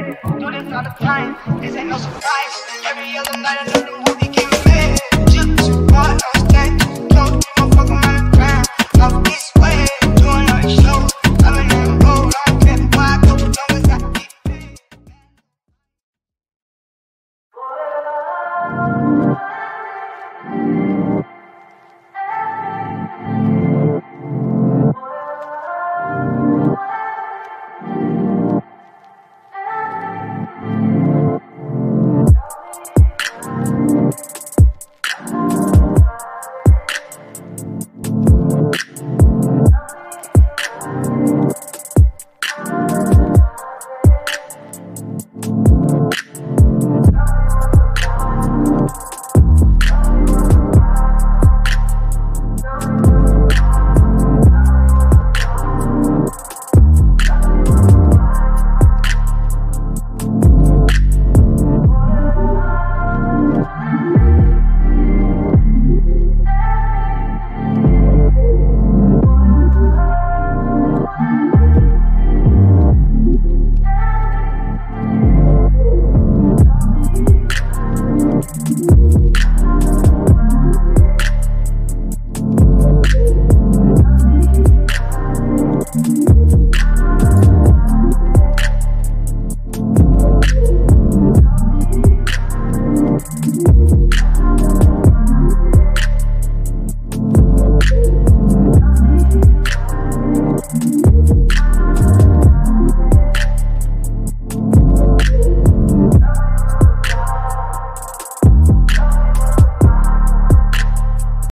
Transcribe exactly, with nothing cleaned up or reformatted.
Do this all the time, this ain't no surprise. Every other night another movie came in. Just too hard on stage, don't give a fuck, I'm on the ground. Off this way, doing all the shows. I've been on the road, I don't care why I go, as long as I get paid. You